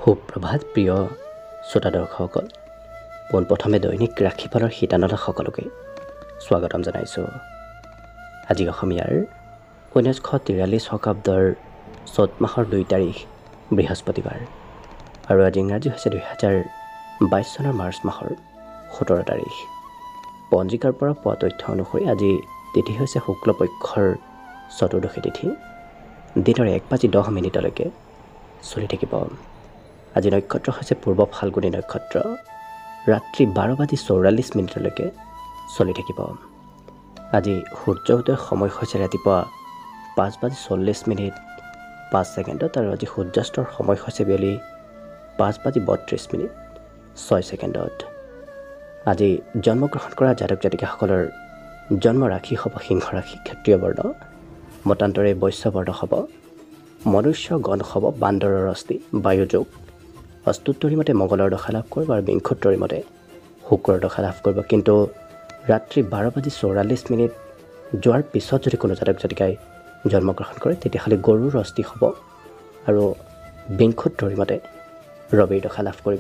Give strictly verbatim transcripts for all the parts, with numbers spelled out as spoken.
সুপ্ৰভাত প্ৰিয় শ্ৰোতা দৰ্শকসকল, পোনপ্ৰথমে দৈনিক ৰাশিফলৰ শিতানলৈ সকলোকে স্বাগতম জনাইছোঁ। আজি অসমীয়াৰ ঊনৈছশ তিৰাল্লিছ শকাব্দৰ চ'ত মাহৰ দুই তাৰিখ বৃহস্পতিবাৰ আৰু আজি ইংৰাজী হৈছে দুই হাজাৰ বাইছ চনৰ মাৰ্চ মাহৰ সোতৰ তাৰিখ। পঞ্জিকাৰ পৰা পোৱা তথ্য অনুসৰি আজি তিথি হৈছে শুক্লপক্ষৰ চতুৰ্দশী তিথি। দিনৰ এক বাজি দহ মিনিটলৈকে চলি থাকিব। আজি নক্ষত্ৰ হৈছে পূৰ্ব ফাল্গুনী নক্ষত্ৰ। ৰাত্ৰি বাৰ বাজি চৌৰাল্লিছ মিনিটলৈকে চলি থাকিব। আজি সূৰ্য উদয়ৰ সময় হৈছে ৰাতিপুৱা পাঁচ বাজি চল্লিছ মিনিট পাঁচ ছেকেণ্ডত আৰু আজি সূৰ্যাস্তৰ সময় হৈছে বেলি পাঁচ বাজি বত্ৰিছ মিনিট ছয় ছেকেণ্ডত। আজি জন্মগ্ৰহণ কৰা জাতক জাতিকাসকলৰ জন্ম ৰাশি হ'ব সিংহ ৰাশি, ক্ষত্ৰিয় বৰ্ণ, মতান্তৰে বৈশ্য বৰ্ণ হ'ব, মনুষ্য গণ হ'ব বান্দৰৰ অস্থি, বায়ুযোগ, অস্তুত্তৰী মতে মঙ্গলৰ দশা লাভ কৰিব আৰু বিংশোত্তৰী মতে শুক্ৰৰ দশা লাভ কৰিব। কিন্তু ৰাত্ৰি বাৰ বাজি চৌৰাল্লিছ মিনিট যোৱাৰ পিছত যদি কোনো জাতক জাতিকাই জন্মগ্ৰহণ কৰে তেতিয়াহ'লে গৰুৰ অস্থি হ'ব আৰু বিংশোত্তৰী মতে ৰবিৰ দশা লাভ কৰিব।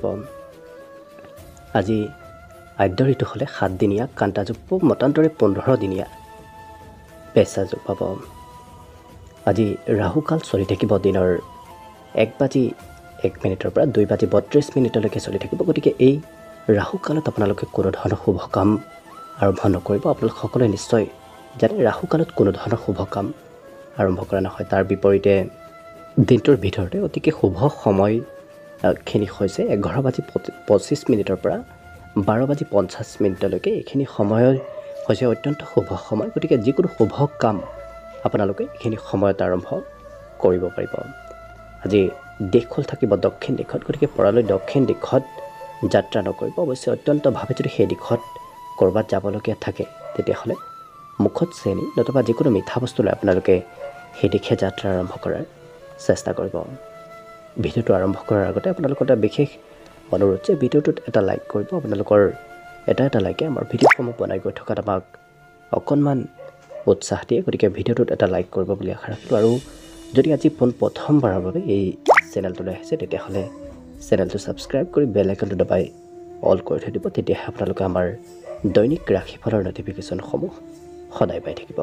আজি আদ্য ঋতু হ'লে সাতদিনীয়া কাণ্টাযুগ পাব, মতান্তৰে পোন্ধৰ দিনীয়া পেচা যুগ পাব। আজি ৰাহুকাল চলি থাকিব দিনৰ এক বাজি এক মিনিটৰ পৰা দুই বাজি বত্ৰিছ মিনিটলৈকে চলি থাকিব। গতিকে এই ৰাহুকালত আপোনালোকে কোনো ধৰণৰ শুভ কাম আৰম্ভ নকৰিব। আপোনালোক সকলোৱে নিশ্চয় জানে ৰাহুকালত কোনো ধৰণৰ শুভ কাম আৰম্ভ কৰা নহয়। তাৰ বিপৰীতে দিনটোৰ ভিতৰতে অতিকে শুভ সময়খিনি হৈছে এঘাৰ বাজি পঁচিছ মিনিটৰ পৰা বাৰ বাজি পঞ্চাছ মিনিটলৈকে। এইখিনি সময় হৈছে অত্যন্ত শুভ সময়। গতিকে যিকোনো শুভ কাম আপোনালোকে এইখিনি সময়ত আৰম্ভ কৰিব পাৰিব। আজি দেশ খোল থাকিব দক্ষিণ দিশত, গতিকে পৰালৈ দক্ষিণ দিশত যাত্ৰা নকৰিব। অৱশ্যে অত্যন্তভাৱে যদি সেই দিশত ক'ৰবাত যাবলগীয়া থাকে তেতিয়াহ'লে মুখত চেনি নতুবা যিকোনো মিঠা বস্তু লৈ আপোনালোকে সেই দিশে যাত্ৰা আৰম্ভ কৰাৰ চেষ্টা কৰিব। ভিডিঅ'টো আৰম্ভ কৰাৰ আগতে আপোনালোকৰ এটা বিশেষ অনুৰোধ যে ভিডিঅ'টোত এটা লাইক কৰিব। আপোনালোকৰ এটা এটা লাইকে আমাৰ ভিডিঅ'সমূহ বনাই গৈ থকাত আমাক অকণমান উৎসাহ দিয়ে। গতিকে ভিডিঅ'টোত এটা লাইক কৰিব বুলি আশা ৰাখিলোঁ। আৰু যদি আজি পোন প্ৰথমবাৰৰ বাবে এই চেনেলটোলৈ আহিছে তেতিয়াহ'লে চেনেলটো ছাবস্ক্ৰাইব কৰি বেল আইকনটো দবাই অল কৰি থৈ দিব। তেতিয়াহে আপোনালোকে আমাৰ দৈনিক ৰাশিফলৰ ন'টিফিকেশ্যনসমূহ সদায় পাই থাকিব।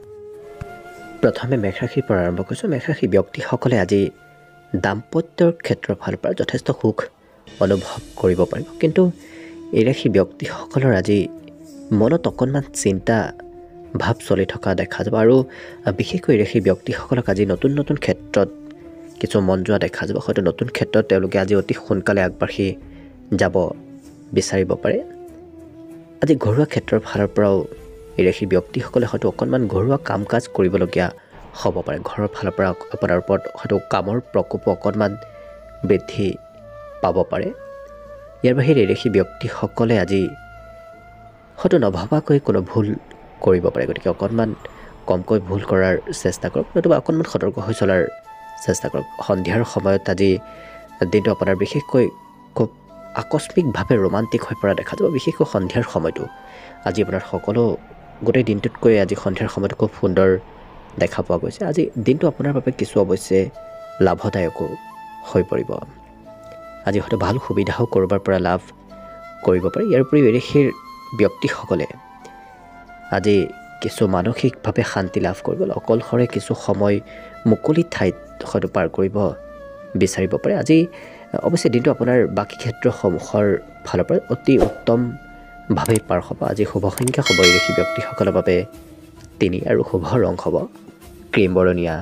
প্ৰথমে মেঘ ৰাশিৰ পৰা আৰম্ভ কৰিছোঁ। মেঘ ৰাশি ব্যক্তিসকলে আজি দাম্পত্যৰ ক্ষেত্ৰৰ ফালৰ পৰা যথেষ্ট সুখ অনুভৱ কৰিব পাৰিব। কিন্তু এই ৰাশি ব্যক্তিসকলৰ আজি মনত অকণমান চিন্তা ভাৱ চলি থকা দেখা যাব আৰু বিশেষকৈ ৰাশি ব্যক্তিসকলক আজি নতুন নতুন ক্ষেত্ৰত কিছু মন যোৱা দেখা যাব। হয়তো নতুন ক্ষেত্ৰত তেওঁলোকে আজি অতি সোনকালে আগবাঢ়ি যাব বিচাৰিব পাৰে। আজি ঘৰুৱা ক্ষেত্ৰৰ ফালৰ পৰাও এই ৰাশি ব্যক্তিসকলে হয়তো অকণমান ঘৰুৱা কাম কাজ কৰিবলগীয়া হ'ব পাৰে। ঘৰৰ ফালৰ পৰা আপোনাৰ ওপৰত হয়তো কামৰ প্ৰকোপ অকণমান বৃদ্ধি পাব পাৰে। ইয়াৰ বাহিৰে এই ৰাশি ব্যক্তিসকলে আজি হয়তো নভবাকৈ কোনো ভুল কৰিব পাৰে। গতিকে অকণমান কমকৈ ভুল কৰাৰ চেষ্টা কৰক, নতুবা অকণমান সতৰ্ক হৈ চলাৰ চেষ্টা কৰক। সন্ধিয়াৰ সময়ত আজি দিনটো আপোনাৰ বিশেষকৈ খুব আকস্মিকভাৱে ৰোমান্টিক হৈ পৰা দেখা যাব। বিশেষকৈ সন্ধিয়াৰ সময়টো আজি আপোনাৰ সকলো গোটেই দিনটোতকৈ আজি সন্ধিয়াৰ সময়টো খুব সুন্দৰ দেখা পোৱা গৈছে। আজি দিনটো আপোনাৰ বাবে কিছু অৱশ্যে লাভদায়কো হৈ পৰিব। আজি হয়তো ভাল সুবিধাও ক'ৰবাৰ পৰা লাভ কৰিব পাৰে। ইয়াৰ উপৰিও এই ৰাশিৰ ব্যক্তিসকলে আজি কিছু মানসিকভাৱে শান্তি লাভ কৰিব, অকলশৰে কিছু সময় মুকলি ঠাইত হয়তো পাৰ কৰিব বিচাৰিব পাৰে। আজি অৱশ্যে দিনটো আপোনাৰ বাকী ক্ষেত্ৰসমূহৰ ফালৰ পৰা অতি উত্তমভাৱে পাৰ হ'ব। আজি শুভ সংখ্যা হ'ব এই ৰাশি ব্যক্তিসকলৰ বাবে তিনি আৰু শুভ ৰং হ'ব ক্ৰীম বৰণীয়া।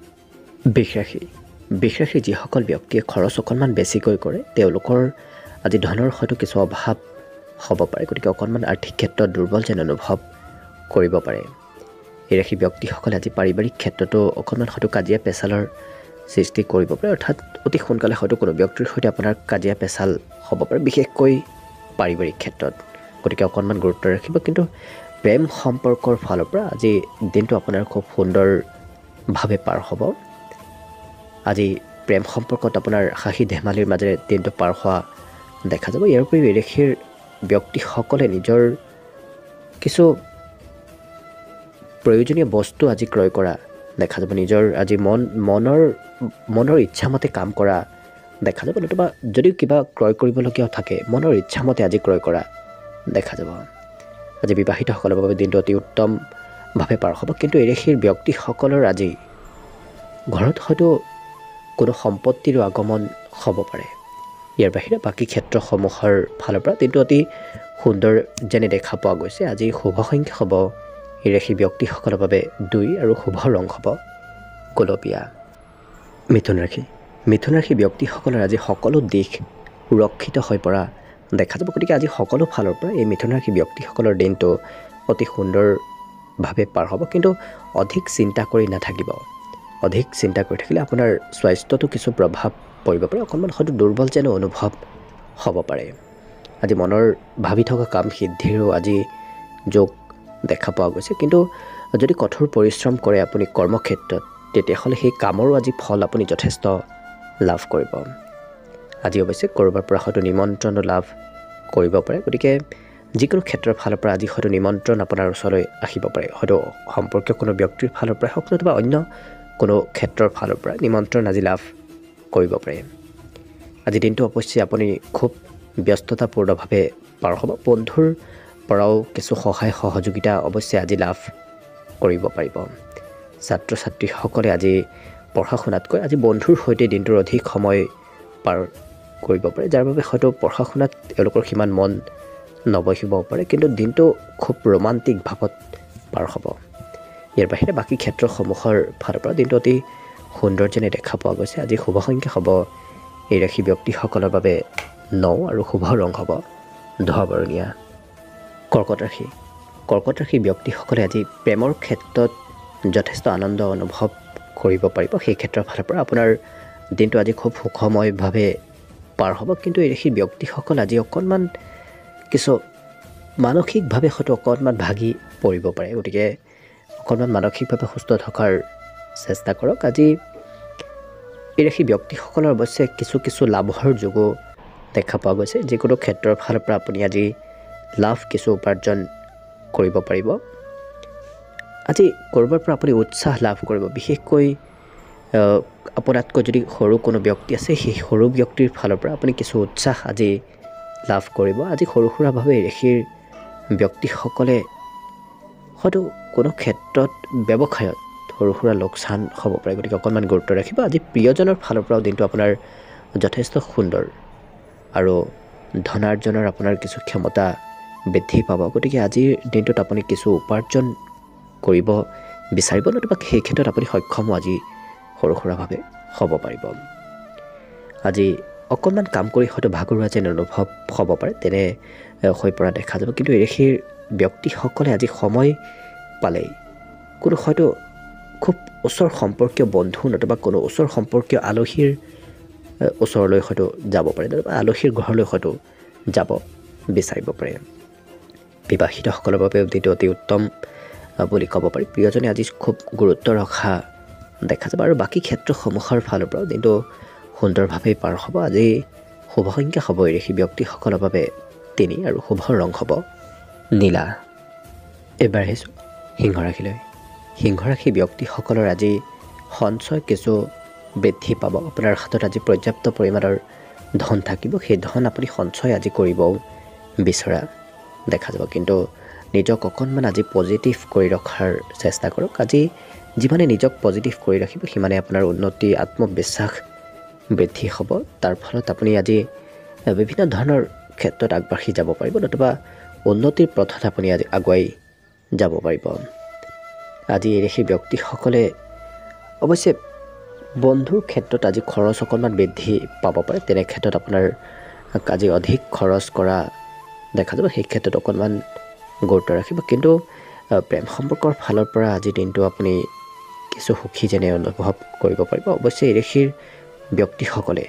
বৃষ ৰাশি বৃষ ৰাশিৰ যিসকল ব্যক্তিয়ে খৰচ অকণমান বেছিকৈ কৰে তেওঁলোকৰ আজি ধনৰ হয়তো কিছু অভাৱ হ'ব পাৰে। গতিকে অকণমান আৰ্থিক ক্ষেত্ৰত দুৰ্বল যেন অনুভৱ কৰিব পাৰে। এই ৰাশি ব্যক্তিসকলে আজি পাৰিবাৰিক ক্ষেত্ৰতো অকণমান হয়তো কাজিয়া পেচালৰ সৃষ্টি কৰিব পাৰে। অৰ্থাৎ অতি সোনকালে হয়তো কোনো ব্যক্তিৰ সৈতে আপোনাৰ কাজিয়া পেচাল হ'ব পাৰে, বিশেষকৈ পাৰিবাৰিক ক্ষেত্ৰত। গতিকে অকণমান গুৰুত্ব ৰাখিব। কিন্তু প্ৰেম সম্পৰ্কৰ ফালৰ পৰা আজি দিনটো আপোনাৰ খুব সুন্দৰভাৱে পাৰ হ'ব। আজি প্ৰেম সম্পৰ্কত আপোনাৰ হাঁহি ধেমালিৰ মাজেৰে দিনটো পাৰ হোৱা দেখা যাব। ইয়াৰ উপৰিও এই ৰাশিৰ ব্যক্তিসকলে নিজৰ কিছু প্ৰয়োজনীয় বস্তু আজি ক্ৰয় কৰা দেখা যাব। নিজৰ আজি মন মনৰ মনৰ ইচ্ছামতে কাম কৰা দেখা যাব, নতুবা যদিও কিবা ক্ৰয় কৰিবলগীয়াও থাকে মনৰ ইচ্ছামতে আজি ক্ৰয় কৰা দেখা যাব। আজি বিবাহিতসকলৰ বাবে দিনটো অতি উত্তমভাৱে পাৰ হ'ব, কিন্তু এই ৰাশিৰ ব্যক্তিসকলৰ আজি ঘৰত হয়তো কোনো সম্পত্তিৰো আগমন হ'ব পাৰে। ইয়াৰ বাহিৰে বাকী ক্ষেত্ৰসমূহৰ ফালৰ পৰা দিনটো অতি সুন্দৰ যেনে দেখা পোৱা গৈছে। আজি শুভ সংখ্যা হ'ব এই ৰাশি ব্যক্তিসকলৰ বাবে দুই আৰু শুভ ৰং হ'ব গোলপীয়া। মিথুন ৰাশি মিথুন ৰাশি ব্যক্তিসকলৰ আজি সকলো দিশ সুৰক্ষিত হৈ পৰা দেখা যাব, গতিকে আজি সকলো ফালৰ পৰা এই মিথুন ৰাশি ব্যক্তিসকলৰ দিনটো অতি সুন্দৰভাৱে পাৰ হ'ব। কিন্তু অধিক চিন্তা কৰি নাথাকিব, অধিক চিন্তা কৰি থাকিলে আপোনাৰ স্বাস্থ্যটো কিছু প্ৰভাৱ পৰিব পাৰে, অকণমান হয়তো দুৰ্বল যেন অনুভৱ হ'ব পাৰে। আজি মনৰ ভাবি থকা কাম সিদ্ধিৰো আজি যোগ দেখা পোৱা গৈছে, কিন্তু যদি কঠোৰ পৰিশ্ৰম কৰে আপুনি কৰ্মক্ষেত্ৰত তেতিয়াহ'লে সেই কামৰো আজি ফল আপুনি যথেষ্ট লাভ কৰিব। আজি অৱশ্যে ক'ৰবাৰ পৰা হয়তো নিমন্ত্ৰণ লাভ কৰিব পাৰে, গতিকে যিকোনো ক্ষেত্ৰৰ ফালৰ পৰা আজি হয়তো নিমন্ত্ৰণ আপোনাৰ ওচৰলৈ আহিব পাৰে, হয়তো সম্পৰ্কীয় কোনো ব্যক্তিৰ ফালৰ পৰাই হওক নতুবা অন্য কোনো ক্ষেত্ৰৰ ফালৰ পৰা নিমন্ত্ৰণ আজি লাভ কৰিব পাৰে। আজি দিনটো অৱশ্যে আপুনি খুব ব্যস্ততাপূৰ্ণভাৱে পাৰ হ'ব। বন্ধুৰ পৰাও কিছু সহায় সহযোগিতা অৱশ্যে আজি লাভ কৰিব পাৰিব। ছাত্ৰ ছাত্ৰীসকলে আজি পঢ়া শুনাতকৈ আজি বন্ধুৰ সৈতে দিনটোৰ অধিক সময় পাৰ কৰিব পাৰে, যাৰ বাবে হয়তো পঢ়া শুনাত তেওঁলোকৰ সিমান মন নবহিব পাৰে, কিন্তু দিনটো খুব ৰোমান্টিক ভাৱত পাৰ হ'ব। ইয়াৰ বাহিৰে বাকী ক্ষেত্ৰসমূহৰ ফালৰ পৰা দিনটো অতি সুন্দৰ যেনে দেখা পোৱা গৈছে। আজি শুভ সংখ্যা হ'ব এই ৰাশি ব্যক্তিসকলৰ বাবে ন আৰু শুভ ৰং হ'ব ধোঁৱা বৰণীয়া। কৰ্কট ৰাশি কৰ্কট ৰাশি ব্যক্তিসকলে আজি প্ৰেমৰ ক্ষেত্ৰত যথেষ্ট আনন্দ অনুভৱ কৰিব পাৰিব। সেই ক্ষেত্ৰৰ ফালৰ পৰা আপোনাৰ দিনটো আজি খুব সুখময়ভাৱে পাৰ হ'ব, কিন্তু এই ৰাশি ব্যক্তিসকল আজি অকণমান কিছু মানসিকভাৱে হয়তো অকণমান ভাগি পৰিব পাৰে, গতিকে অকণমান মানসিকভাৱে সুস্থ থকাৰ চেষ্টা কৰক। আজি এই ৰাশি ব্যক্তিসকলৰ অৱশ্যে কিছু কিছু লাভৰ যোগো দেখা পোৱা গৈছে। যিকোনো ক্ষেত্ৰৰ ফালৰ পৰা আপুনি আজি লাভ কিছু উপাৰ্জন কৰিব পাৰিব। আজি ক'ৰবাৰ পৰা আপুনি উৎসাহ লাভ কৰিব, বিশেষকৈ আপোনাতকৈ যদি সৰু কোনো ব্যক্তি আছে সেই সৰু ব্যক্তিৰ ফালৰ পৰা আপুনি কিছু উৎসাহ আজি লাভ কৰিব। আজি সৰু সুৰাভাৱে ৰাশিৰ ব্যক্তিসকলে হয়তো কোনো ক্ষেত্ৰত ব্যৱসায়ত সৰু সুৰা লোকচান হ'ব পাৰে, গতিকে অকণমান গুৰুত্ব ৰাখিব। আজি প্ৰিয়জনৰ ফালৰ পৰাও দিনটো আপোনাৰ যথেষ্ট সুন্দৰ আৰু ধনাৰ্জনৰ আপোনাৰ কিছু ক্ষমতা বৃদ্ধি পাব, গতিকে আজিৰ দিনটোত আপুনি কিছু উপাৰ্জন কৰিব বিচাৰিব, নতুবা সেই ক্ষেত্ৰত আপুনি সক্ষমো আজি সৰু সুৰাভাৱে হ'ব পাৰিব। আজি অকণমান কাম কৰি হয়তো ভাগৰুৱা যেন অনুভৱ হ'ব পাৰে, তেনে হৈ পৰা দেখা যাব, কিন্তু এই ৰাশিৰ ব্যক্তিসকলে আজি সময় পালেই কোনো হয়তো খুব ওচৰ সম্পৰ্কীয় বন্ধু নতুবা কোনো ওচৰ সম্পৰ্কীয় আলহীৰ ওচৰলৈ হয়তো যাব পাৰে, নতুবা আলহীৰ ঘৰলৈ হয়তো যাব বিচাৰিব পাৰে। বিবাহিতসকলৰ বাবে দিনটো অতি উত্তম বুলি ক'ব পাৰি। প্ৰিয়জনে আজি খুব গুৰুত্ব ৰখা দেখা যাব, আৰু বাকী ক্ষেত্ৰসমূহৰ ফালৰ পৰাও দিনটো সুন্দৰভাৱে পাৰ হ'ব। আজি শুভ সংখ্যা হ'ব এই ৰাশি ব্যক্তিসকলৰ বাবে তিনি আৰু শুভ ৰং হ'ব নীলা। এইবাৰ আহিছোঁ সিংহ ৰাশিলৈ। সিংহ ৰাশি ব্যক্তিসকলৰ আজি সঞ্চয় কিছু বৃদ্ধি পাব। আপোনাৰ হাতত আজি পৰ্যাপ্ত পৰিমাণৰ ধন থাকিব, সেই ধন আপুনি সঞ্চয় আজি কৰিব বিচৰা দেখা যাব, কিন্তু নিজক অকণমান আজি পজিটিভ কৰি ৰখাৰ চেষ্টা কৰক। আজি যিমানে নিজক পজিটিভ কৰি ৰাখিব সিমানে আপোনাৰ উন্নতি আত্মবিশ্বাস বৃদ্ধি হ'ব, তাৰ ফলত আপুনি আজি বিভিন্ন ধৰণৰ ক্ষেত্ৰত আগবাঢ়ি যাব পাৰিব, নতুবা উন্নতিৰ পথত আপুনি আজি আগুৱাই যাব পাৰিব। আজি এই ৰাশি ব্যক্তিসকলে অৱশ্যে বন্ধুৰ ক্ষেত্ৰত আজি খৰচ অকণমান বৃদ্ধি পাব পাৰে, তেনে ক্ষেত্ৰত আপোনাৰ আজি অধিক খৰচ কৰা দেখা যাব, সেই ক্ষেত্ৰত অকণমান গুৰুত্ব ৰাখিব, কিন্তু প্ৰেম সম্পৰ্কৰ ফালৰ পৰা আজি দিনটো আপুনি কিছু সুখী যেনে অনুভৱ কৰিব পাৰিব। অৱশ্যে এই ৰাশিৰ ব্যক্তিসকলে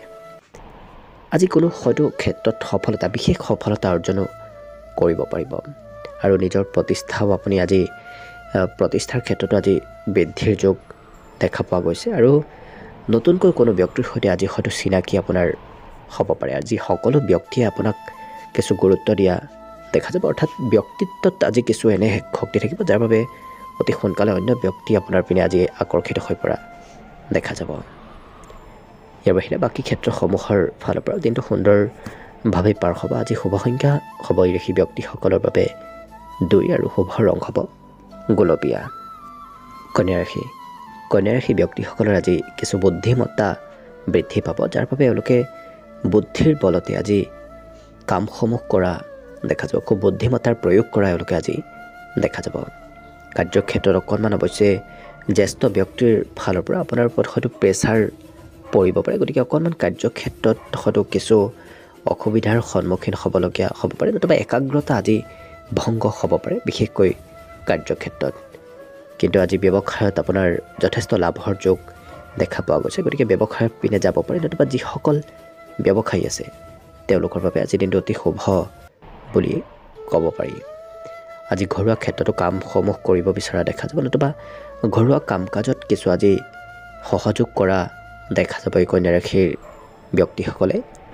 আজি কোনো হয়তো ক্ষেত্ৰত সফলতা বিশেষ সফলতা অৰ্জনো কৰিব পাৰিব, আৰু নিজৰ প্ৰতিষ্ঠাও আপুনি আজি প্ৰতিষ্ঠাৰ ক্ষেত্ৰতো আজি বৃদ্ধিৰ যোগ দেখা পোৱা গৈছে, আৰু নতুনকৈ কোনো ব্যক্তিৰ সৈতে আজি হয়তো চিনাকি আপোনাৰ হ'ব পাৰে। আজি সকলো ব্যক্তিয়ে আপোনাক কিছু গুৰুত্ব দিয়া দেখা যাব, অৰ্থাৎ ব্যক্তিত্বত আজি কিছু এনে শক্তি থাকিব যাৰ বাবে অতি সোনকালে অন্য ব্যক্তি আপোনাৰ পিনে আজি আকৰ্ষিত হৈ পৰা দেখা যাব। ইয়াৰ বাহিৰে বাকী ক্ষেত্ৰসমূহৰ ফালৰ পৰা দিনটো সুন্দৰভাৱে পাৰ হ'ব। আজি শুভ সংখ্যা হ'ব এই ৰাশি ব্যক্তিসকলৰ বাবে দুই আৰু শুভ ৰং হ'ব গোলপীয়া। কন্যা ৰাশি কন্যা ৰাশি ব্যক্তিসকলৰ আজি কিছু বুদ্ধিমত্তা বৃদ্ধি পাব, যাৰ বাবে এওঁলোকে বুদ্ধিৰ বলতে আজি কামসমূহ কৰা দেখা যাব। খুব বুদ্ধিমত্তাৰ প্ৰয়োগ কৰা এওঁলোকে আজি দেখা যাব। কাৰ্যক্ষেত্ৰত অকণমান অৱশ্যে জ্যেষ্ঠ ব্যক্তিৰ ফালৰ পৰা আপোনাৰ ওপৰত হয়তো প্ৰেছাৰ পৰিব পাৰে, গতিকে অকণমান কাৰ্যক্ষেত্ৰত হয়তো কিছু অসুবিধাৰ সন্মুখীন হ'বলগীয়া হ'ব পাৰে, নতুবা একাগ্ৰতা আজি ভংগ হ'ব পাৰে বিশেষকৈ কাৰ্যক্ষেত্ৰত। কিন্তু আজি ব্যৱসায়ত আপোনাৰ যথেষ্ট লাভৰ যোগ দেখা পোৱা গৈছে, গতিকে ব্যৱসায়ৰ পিনে যাব পাৰে, নতুবা যিসকল ব্যৱসায়ী আছে তেওঁলোকৰ বাবে আজি দিনটো অতি শুভ বুলি ক'ব পাৰি। আজি ঘৰুৱা ক্ষেত্ৰতো কামসমূহ কৰিব বিচৰা দেখা যাব, নতুবা ঘৰুৱা কাম কাজত কিছু আজি সহযোগ কৰা দেখা যাব এই কন্যা ৰাশিৰ ব্যক্তিসকলে।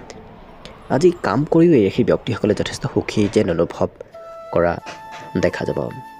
আজি কাম কৰিও এই ৰাশিৰ ব্যক্তিসকলে যথেষ্ট সুখী যেন অনুভৱ কৰা দেখা যাব।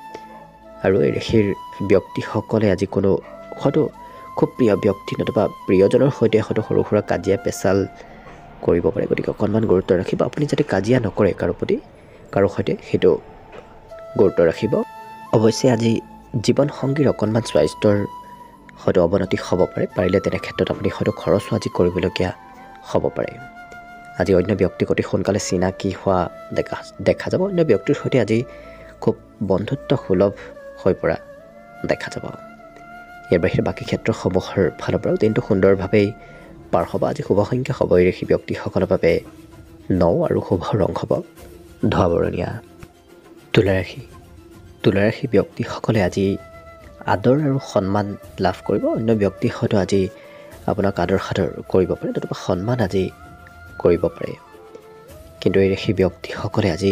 আৰু এই ৰাশিৰ ব্যক্তিসকলে আজি কোনো হয়তো খুব প্ৰিয় ব্যক্তি নতুবা প্ৰিয়জনৰ সৈতে হয়তো সৰু সুৰা কাজিয়া পেচাল কৰিব পাৰে, গতিকে অকণমান গুৰুত্ব ৰাখিব। আপুনি যাতে কাজিয়া নকৰে কাৰো প্ৰতি কাৰো সৈতে, সেইটো গুৰুত্ব ৰাখিব। অৱশ্যে আজি জীৱনসংগীৰ অকণমান স্বাস্থ্যৰ হয়তো অৱনতি হ'ব পাৰে, পাৰিলে তেনে ক্ষেত্ৰত আপুনি হয়তো খৰচো আজি কৰিবলগীয়া হ'ব পাৰে। আজি অন্য ব্যক্তিক অতি সোনকালে চিনাকি হোৱা দেখা দেখা যাব। অন্য ব্যক্তিৰ সৈতে আজি খুব বন্ধুত্ব সুলভ হৈ পৰা দেখা যাব। ইয়াৰ বাহিৰে বাকী ক্ষেত্ৰসমূহৰ ফালৰ পৰাও দিনটো সুন্দৰভাৱেই পাৰ হ'ব। আজি শুভ সংখ্যা হ'ব এই ৰাশি ব্যক্তিসকলৰ বাবে ন আৰু শুভ ৰং হ'ব ধোঁৱা বৰণীয়া। তুলা ৰাশি তুলা ৰাশি ব্যক্তিসকলে আজি আদৰ আৰু সন্মান লাভ কৰিব। অন্য ব্যক্তি হয়তো আজি আপোনাক আদৰ সাদৰ কৰিব পাৰে, নতুবা সন্মান আজি কৰিব পাৰে। কিন্তু এই ৰাশি ব্যক্তিসকলে আজি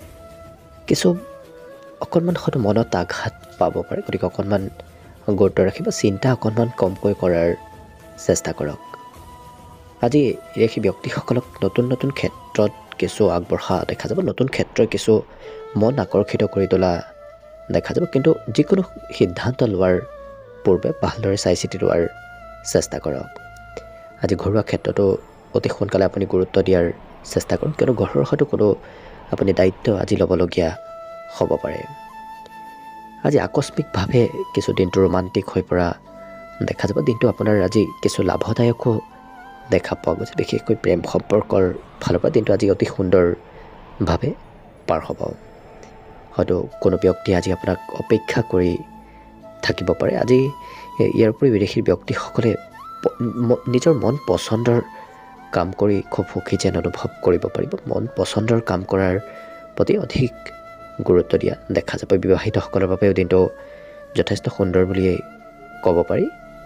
কিছু অকণমান হয়তো মনত আঘাত পাব পাৰে, গতিকে অকণমান গুৰুত্ব ৰাখিব। চিন্তা অকণমান কমকৈ কৰাৰ চেষ্টা কৰক। আজি এই ৰাশি ব্যক্তিসকলক নতুন নতুন ক্ষেত্ৰত কিছু আগবঢ়া দেখা যাব, নতুন ক্ষেত্ৰত কিছু মন আকৰ্ষিত কৰি তোলা দেখা যাব। কিন্তু যিকোনো সিদ্ধান্ত লোৱাৰ পূৰ্বে ভালদৰে চাই চিতি লোৱাৰ চেষ্টা কৰক। আজি ঘৰুৱা ক্ষেত্ৰতো অতি সোনকালে আপুনি গুৰুত্ব দিয়াৰ চেষ্টা কৰক, কিয়নো ঘৰৰ হয়তো কোনো আপুনি দায়িত্ব আজি ল'বলগীয়া হ'ব পাৰে। আজি আকস্মিকভাৱে কিছু দিনটো ৰোমান্টিক হৈ পৰা দেখা যাব। দিনটো আপোনাৰ আজি কিছু লাভদায়কো দেখা পোৱা গৈছে, বিশেষকৈ প্ৰেম সম্পৰ্কৰ ফালৰ পৰা দিনটো আজি অতি সুন্দৰভাৱে পাৰ হ'ব। হয়তো কোনো ব্যক্তিয়ে আজি আপোনাক অপেক্ষা কৰি থাকিব পাৰে। আজি ইয়াৰ উপৰি বিদেশী ব্যক্তিসকলে নিজৰ মন পচন্দৰ কাম কৰি খুব সুখী যেন অনুভৱ কৰিব পাৰিব। মন পচন্দৰ কাম কৰাৰ প্ৰতি অধিক গুৰুত্ব দিয়া দেখা যাব। বিবাহিতসকলৰ বাবেও দিনটো যথেষ্ট সুন্দৰ বুলিয়েই ক'ব পাৰি।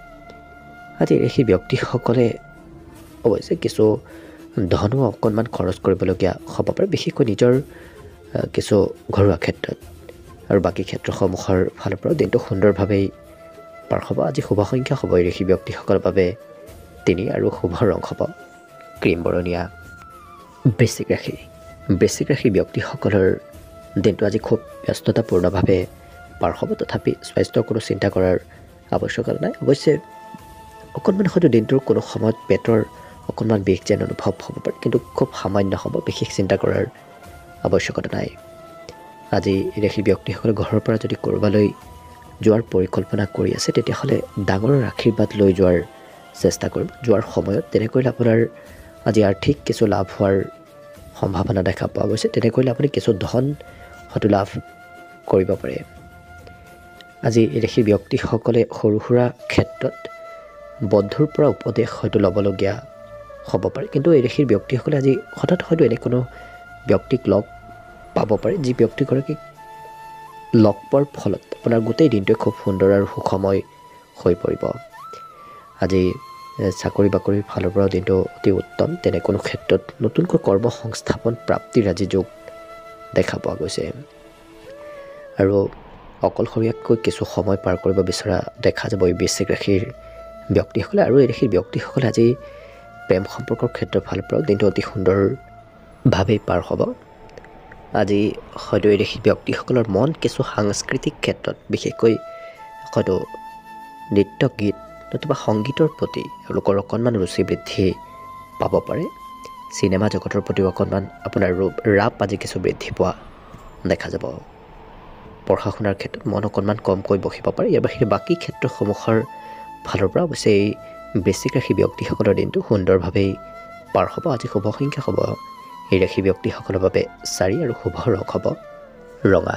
আজি সেই ব্যক্তিসকলে অৱশ্যে কিছু ধনো অকণমান খৰচ কৰিবলগীয়া হ'ব পাৰে, বিশেষকৈ নিজৰ কিছু ঘৰুৱা ক্ষেত্ৰত। আৰু বাকী ক্ষেত্ৰসমূহৰ ফালৰ পৰাও দিনটো সুন্দৰভাৱেই পাৰ হ'ব। আজি শুভ সংখ্যা হ'ব এই ৰাশি ব্যক্তিসকলৰ বাবে তিনি আৰু শুভ ৰং হ'ব ক্ৰীম বৰণীয়া। বৃশ্চিক ৰাশি বৃশ্চিক ৰাশি ব্যক্তিসকলৰ দিনটো আজি খুব ব্যস্ততাপূৰ্ণভাৱে পাৰ হ'ব, তথাপি স্বাস্থ্যৰ কোনো চিন্তা কৰাৰ আৱশ্যকতা নাই। অৱশ্যে অকণমান হয়তো দিনটোৰ কোনো সময়ত পেটৰ অকণমান বিষ যেন অনুভৱ হ'ব পাৰে, কিন্তু খুব সামান্য হ'ব, বিশেষ চিন্তা কৰাৰ আৱশ্যকতা নাই। আজি ৰাশি ব্যক্তিসকলে ঘৰৰ পৰা যদি ক'ৰবালৈ যোৱাৰ পৰিকল্পনা কৰি আছে, তেতিয়াহ'লে ডাঙৰৰ আশীৰ্বাদ লৈ যোৱাৰ চেষ্টা কৰিব যোৱাৰ সময়ত। তেনে কৰিলে আপোনাৰ আজি আৰ্থিক কিছু লাভ হোৱাৰ সম্ভাৱনা দেখা পোৱা গৈছে। তেনে কৰিলে আপুনি কিছু ধন হয়তো লাভ কৰিব পাৰে। আজি ৰাশি ব্যক্তিসকলে সৰু সুৰা ক্ষেত্ৰত বন্ধুৰ পৰা উপদেশ হয়তো ল'বলগীয়া হ'ব পাৰে, কিন্তু এই ৰাশিৰ ব্যক্তিসকলে আজি হঠাৎ হয়তো এনে কোনো ব্যক্তিক লগ পাব পাৰে, যি ব্যক্তিগৰাকীক লগ পোৱাৰ ফলত আপোনাৰ গোটেই দিনটোৱে খুব সুন্দৰ আৰু সুখময় হৈ পৰিব। আজি চাকৰি বাকৰিৰ ফালৰ পৰাও দিনটো অতি উত্তম। তেনে কোনো ক্ষেত্ৰত নতুনকৈ কৰ্ম সংস্থাপন প্ৰাপ্তিৰ আজি যোগ দেখা পোৱা গৈছে। আৰু অকলশৰীয়াকৈ কিছু সময় পাৰ কৰিব বিচৰা দেখা যাব এই বৃশ্চিক ৰাশিৰ ব্যক্তিসকলে। আৰু এই ৰাশিৰ ব্যক্তিসকলে আজি প্ৰেম সম্পৰ্কৰ ক্ষেত্ৰৰ ফালৰ পৰাও দিনটো অতি সুন্দৰভাৱেই পাৰ হ'ব। আজি হয়তো এই ৰাশি ব্যক্তিসকলৰ মন কিছু সাংস্কৃতিক ক্ষেত্ৰত, বিশেষকৈ হয়তো নৃত্য গীত নতুবা সংগীতৰ প্ৰতি এওঁলোকৰ অকণমান ৰুচি বৃদ্ধি পাব পাৰে। চিনেমা জগতৰ প্ৰতিও অকণমান আপোনাৰ ৰাপ আজি কিছু বৃদ্ধি পোৱা দেখা যাব। পঢ়া শুনাৰ ক্ষেত্ৰত মন অকণমান কমকৈ বহিব পাৰে। ইয়াৰ বাহিৰে বাকী ক্ষেত্ৰসমূহৰ ফালৰ পৰা অৱশ্যে এই বৃশ্চিক ৰাশি ব্যক্তিসকলৰ দিনটো সুন্দৰভাৱেই পাৰ হ'ব। আজি শুভ সংখ্যা হ'ব এই ৰাশি ব্যক্তিসকলৰ বাবে চাৰি আৰু শুভ ৰং হ'ব ৰঙা।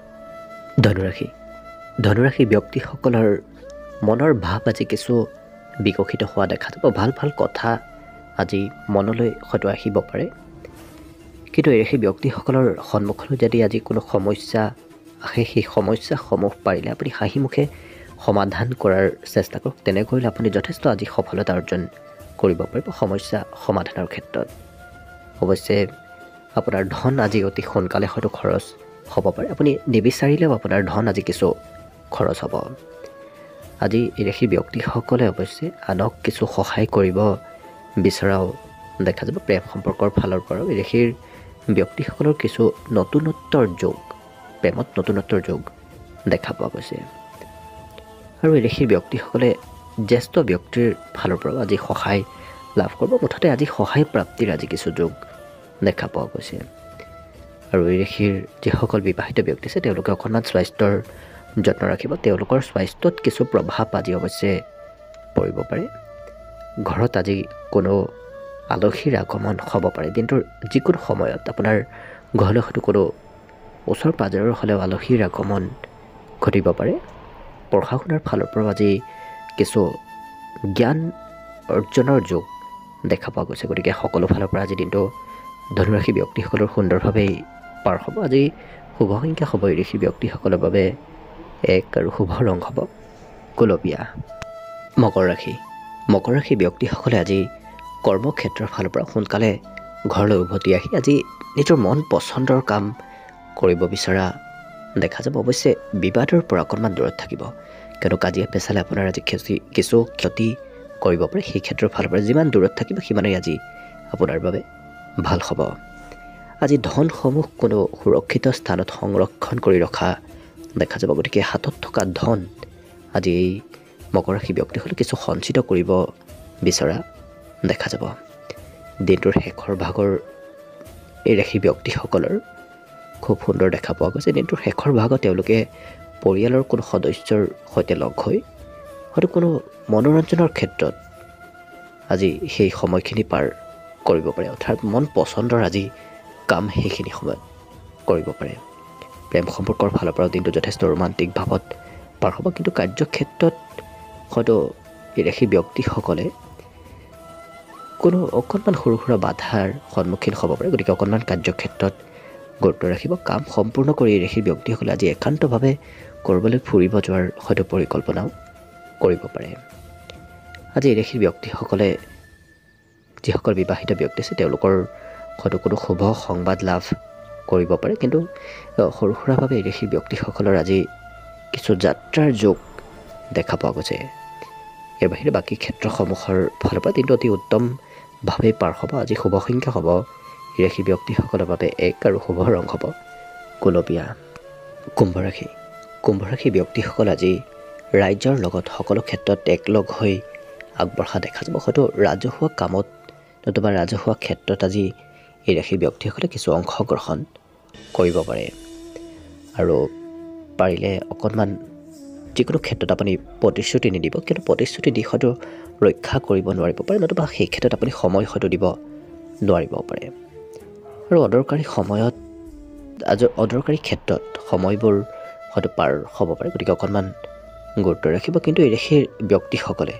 ধনুৰাশি ধনুৰাশি ব্যক্তিসকলৰ মনৰ ভাৱ আজি কিছু বিকশিত হোৱা দেখা যাব। ভাল ভাল কথা আজি মনলৈ হয়তো আহিব পাৰে। কিন্তু এই ৰাশি ব্যক্তিসকলৰ সন্মুখলৈ যদি আজি কোনো সমস্যা আহে, সেই সমস্যাসমূহ পাৰিলে আপুনি হাঁহিমুখে সমাধান কৰাৰ চেষ্টা কৰক। তেনে কৰিলে আপুনি যথেষ্ট আজি সফলতা অৰ্জন কৰিব পাৰিব সমস্যা সমাধানৰ ক্ষেত্ৰত। অৱশ্যে আপোনাৰ ধন আজি অতি সোনকালে হয়তো খৰচ হ'ব পাৰে। আপুনি নিবিচাৰিলেও আপোনাৰ ধন আজি কিছু খৰচ হ'ব। আজি এই ৰাশি ব্যক্তিসকলে অৱশ্যে আনক কিছু সহায় কৰিব বিচৰাও দেখা যাব। প্ৰেম সম্পৰ্কৰ ফালৰ পৰাও এই ৰাশিৰ ব্যক্তিসকলৰ কিছু নতুনত্বৰ যোগ, প্ৰেমত নতুনত্বৰ যোগ দেখা পোৱা গৈছে। আৰু এই ৰাশিৰ ব্যক্তিসকলে জ্যেষ্ঠ ব্যক্তিৰ ফালৰ পৰাও আজি সহায় লাভ কৰিব। মুঠতে আজি সহায় প্ৰাপ্তিৰ আজি কিছু যোগ দেখা পোৱা গৈছে। আৰু এই ৰাশিৰ যিসকল বিবাহিত ব্যক্তি আছে তেওঁলোকে অকণমান স্বাস্থ্যৰ যত্ন ৰাখিব। তেওঁলোকৰ স্বাস্থ্যত কিছু প্ৰভাৱ আজি অৱশ্যে পৰিব পাৰে। ঘৰত আজি কোনো আলহীৰ আগমন হ'ব পাৰে। দিনটোৰ যিকোনো সময়ত আপোনাৰ ঘৰলৈ হয়তো কোনো ওচৰ পাজৰৰ হ'লেও আলহীৰ আগমন ঘটিব পাৰে। পঢ়া শুনাৰ ফালৰ পৰাও আজি কিছু জ্ঞান অৰ্জনৰ যোগ দেখা পোৱা গৈছে। গতিকে সকলো ফালৰ পৰা আজি দিনটো ধনুৰাশি ব্যক্তিসকলৰ সুন্দৰভাৱেই পাৰ হ'ব। আজি শুভ সংখ্যা হ'ব এই ৰাশি ব্যক্তিসকলৰ বাবে এক আৰু শুভ ৰং হ'ব গুলপীয়া। মকৰ ৰাশি মকৰ ৰাশি ব্যক্তিসকলে আজি কৰ্মক্ষেত্ৰৰ ফালৰ পৰা সোনকালে ঘৰলৈ উভতি আহি আজি নিজৰ মন পচন্দৰ কাম কৰিব বিচৰা দেখা যাব। অৱশ্যে বিবাদৰ পৰা অকণমান দূৰত থাকিব, কিয়নো কাজিয়া পেচালে আপোনাৰ আজি ক্ষতি কিছু ক্ষতি কৰিব পাৰে। সেই ক্ষেত্ৰৰ ফালৰ পৰা যিমান দূৰত থাকিব সিমানেই আজি আপোনাৰ বাবে ভাল হ'ব। আজি ধনসমূহ কোনো সুৰক্ষিত স্থানত সংৰক্ষণ কৰি ৰখা দেখা যাব। গতিকে হাতত থকা ধন আজি এই মকৰ ৰাশি ব্যক্তিসকলে কিছু সঞ্চিত কৰিব বিচৰা দেখা যাব। দিনটোৰ শেষৰ ভাগৰ এই ৰাশি ব্যক্তিসকলৰ খুব সুন্দৰ দেখা পোৱা গৈছে। দিনটোৰ শেষৰ ভাগত তেওঁলোকে পৰিয়ালৰ কোনো সদস্যৰ সৈতে লগ হৈ হয়তো কোনো মনোৰঞ্জনৰ ক্ষেত্ৰত আজি সেই সময়খিনি পাৰ কৰিব পাৰে। অৰ্থাৎ মন পচন্দৰ আজি কাম সেইখিনি সময়ত কৰিব পাৰে। প্ৰেম সম্পৰ্কৰ ফালৰ পৰাও দিনটো যথেষ্ট ৰোমান্টিক ভাৱত পাৰ হ'ব। কিন্তু কাৰ্যক্ষেত্ৰত হয়তো এই ৰাশি ব্যক্তিসকলে কোনো অকণমান সৰু সুৰা বাধাৰ সন্মুখীন হ'ব পাৰে। গতিকে অকণমান কাৰ্যক্ষেত্ৰত গুৰুত্ব ৰাখিব। কাম সম্পূৰ্ণ কৰি এই ৰাশি ব্যক্তিসকলে আজি একান্তভাৱে ক'ৰবালৈ ফুৰিব যোৱাৰ হয়তো পৰিকল্পনাও কৰিব পাৰে। আজি এই ৰাশিৰ ব্যক্তিসকলে যিসকল বিবাহিত ব্যক্তি আছে তেওঁলোকৰ হয়তো কোনো শুভ সংবাদ লাভ কৰিব পাৰে। কিন্তু সৰু সুৰাভাৱে এই ৰাশিৰ ব্যক্তিসকলৰ আজি কিছু যাত্ৰাৰ যোগ দেখা পোৱা গৈছে। ইয়াৰ বাহিৰে বাকী ক্ষেত্ৰসমূহৰ ফালৰ পৰা দিনটো অতি উত্তমভাৱে পাৰ হ'ব। আজি শুভ সংখ্যা হ'ব এই ৰাশি ব্যক্তিসকলৰ বাবে এক আৰু শুভ ৰং হ'ব গুলপীয়া। কুম্ভ ৰাশি কুম্ভ ৰাশি ব্যক্তিসকল আজি ৰাইজৰ লগত সকলো ক্ষেত্ৰত একলগ হৈ আগবঢ়া দেখা যাব। হয়তো ৰাজহুৱা কামত নতুবা ৰাজহুৱা ক্ষেত্ৰত আজি এই ৰাশি ব্যক্তিসকলে কিছু অংশগ্ৰহণ কৰিব পাৰে। আৰু পাৰিলে অকণমান যিকোনো ক্ষেত্ৰত আপুনি প্ৰতিশ্ৰুতি নিদিব, কিন্তু প্ৰতিশ্ৰুতি দি হয়তো ৰক্ষা কৰিব নোৱাৰিব পাৰে, নতুবা সেই ক্ষেত্ৰত আপুনি সময় হয়তো দিব নোৱাৰিব পাৰে। আৰু অদৰকাৰী সময়ত আজ অদৰকাৰী ক্ষেত্ৰত সময়বোৰ হয়তো পাৰ হ'ব পাৰে। গতিকে অকণমান গুৰুত্ব ৰাখিব। কিন্তু এই ৰাশিৰ ব্যক্তিসকলে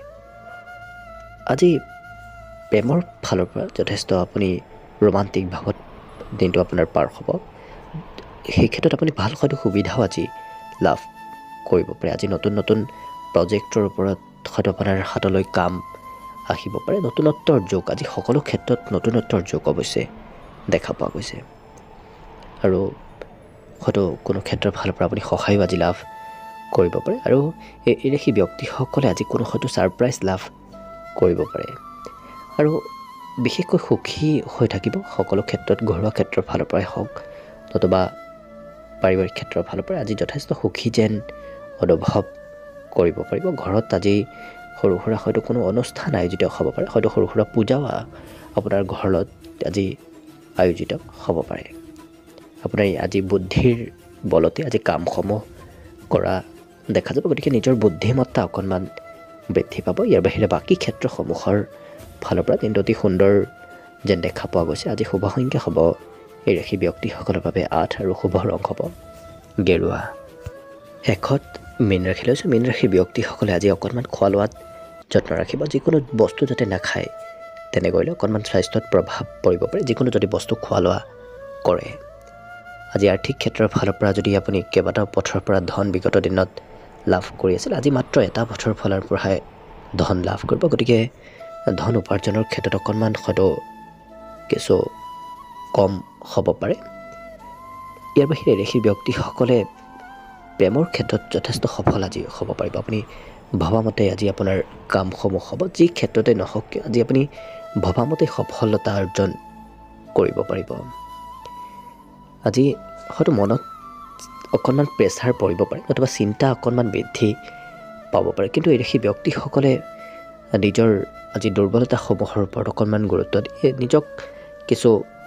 আজি প্ৰেমৰ ফালৰ পৰা যথেষ্ট আপুনি ৰোমান্টিক ভাৱত দিনটো আপোনাৰ পাৰ হ'ব। সেই ক্ষেত্ৰত আপুনি ভাল হয়তো সুবিধাও আজি লাভ কৰিব পাৰে। আজি নতুন নতুন প্ৰজেক্টৰ ওপৰত হয়তো আপোনাৰ হাতলৈ কাম আহিব পাৰে। নতুনত্বৰ যোগ আজি সকলো ক্ষেত্ৰত নতুনত্বৰ যোগ অৱশ্যে দেখা পোৱা গৈছে। আৰু হয়তো কোনো ক্ষেত্ৰৰ ফালৰ পৰা আপুনি সহায়ো আজি লাভ কৰিব পাৰে। আৰু এই ৰাশি ব্যক্তিসকলে আজি কোনো হয়তো ছাৰপ্ৰাইজ লাভ কৰিব পাৰে। আৰু বিশেষকৈ সুখী হৈ থাকিব সকলো ক্ষেত্ৰত, ঘৰুৱা ক্ষেত্ৰৰ ফালৰ পৰাই হওক নতুবা পাৰিবাৰিক ক্ষেত্ৰৰ ফালৰ পৰা আজি যথেষ্ট সুখী যেন অনুভৱ কৰিব পাৰিব। ঘৰত আজি সৰু সুৰা হয়তো কোনো অনুষ্ঠান আয়োজিত হ'ব পাৰে, হয়তো সৰু সুৰা পূজাও আপোনাৰ ঘৰত আজি আয়োজিত হ'ব পাৰে। আপোনাৰ আজি বুদ্ধিৰ বলতে আজি কামসমূহ কৰা দেখা যাব, গতিকে নিজৰ বুদ্ধিমত্তা অকণমান বৃদ্ধি পাব। ইয়াৰ বাহিৰে বাকী ক্ষেত্ৰসমূহৰ ফালৰ পৰা দিনটো অতি সুন্দৰ যেন দেখা পোৱা গৈছে। আজি শুভ সংখ্যা হ'ব এই ৰাশি ব্যক্তিসকলৰ বাবে আঠ আৰু শুভ ৰং হ'ব গেৰুৱা। শেষত মীন ৰাশি লৈছোঁ। মীন ৰাশি ব্যক্তিসকলে আজি অকণমান খোৱা লোৱাত যত্ন ৰাখিব। যিকোনো বস্তু যাতে নাখায়, তেনে কৰিলে অকণমান স্বাস্থ্যত প্ৰভাৱ পৰিব পাৰে। যিকোনো যদি বস্তু খোৱা লোৱা কৰে, আজি আৰ্থিক ক্ষেত্ৰৰ ফালৰ পৰা যদি আপুনি কেইবাটাও পথৰ পৰা ধন বিগত দিনত লাভ কৰি আছিল, আজি মাত্ৰ এটা পথৰ ফালৰ পৰাহে ধন লাভ কৰিব। গতিকে ধন উপাৰ্জনৰ ক্ষেত্ৰত অকণমান হয়তো কিছু কম হ'ব পাৰে। ইয়াৰ বাহিৰে ৰাশি ব্যক্তিসকলে প্ৰেমৰ ক্ষেত্ৰত যথেষ্ট সফল আজি হ'ব পাৰিব। আপুনি ভবামতে আজি আপোনাৰ কামসমূহ হ'ব, যি ক্ষেত্ৰতে নহওক কিয় আজি আপুনি ভবামতে সফলতা অৰ্জন কৰিব পাৰিব। আজি হয়তো মনত অকণমান প্ৰেছাৰ পৰিব পাৰে, নতুবা চিন্তা অকণমান বৃদ্ধি পাব পাৰে, কিন্তু এই ৰাশি ব্যক্তিসকলে নিজৰ আজি দুৰ্বলতাসমূহৰ ওপৰত অকণমান গুৰুত্ব দিয়ে নিজক কিছু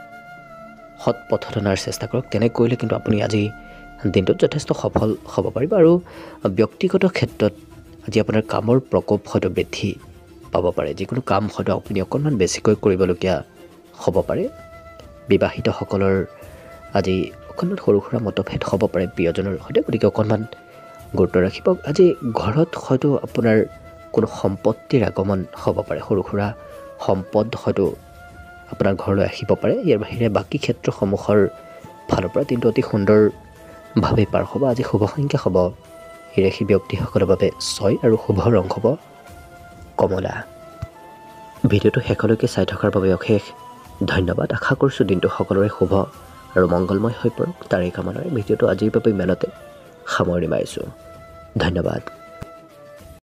সৎ পথত অনাৰ চেষ্টা কৰক। তেনে কৰিলে কিন্তু আপুনি আজি দিনটোত যথেষ্ট সফল হ'ব পাৰিব। আৰু ব্যক্তিগত ক্ষেত্ৰত আজি আপোনাৰ কামৰ প্ৰকোপ হয়তো বৃদ্ধি পাব পাৰে। যিকোনো কাম হয়তো আপুনি অকণমান বেছিকৈ কৰিবলগীয়া হ'ব পাৰে। বিবাহিতসকলৰ আজি অকণমান সৰু সুৰা মতভেদ হ'ব পাৰে প্ৰিয়জনৰ সৈতে, গতিকে অকণমান গুৰুত্ব ৰাখিব। আজি ঘৰত হয়তো আপোনাৰ কোনো সম্পত্তিৰ আগমন হ'ব পাৰে, সৰু সুৰা সম্পদ হয়তো আপোনাৰ ঘৰলৈ আহিব পাৰে। ইয়াৰ বাহিৰে বাকী ক্ষেত্ৰসমূহৰ ফালৰ পৰা দিনটো অতি সুন্দৰভাৱে পাৰ হ'ব। আজি শুভ সংখ্যা হ'ব এই ৰাশি ব্যক্তিসকলৰ বাবে ছয় আৰু শুভ ৰং হ'ব কমলা। ভিডিঅ'টো শেষলৈকে চাই থকাৰ বাবে অশেষ ধন্যবাদ। আশা কৰিছোঁ দিনটো সকলোৰে শুভ আৰু মংগলময় হৈ পৰক, তাৰেই কামনাৰে ভিডিঅ'টো আজিৰ বাবে ইমানতে সামৰণি মাৰিছোঁ। ধন্যবাদ।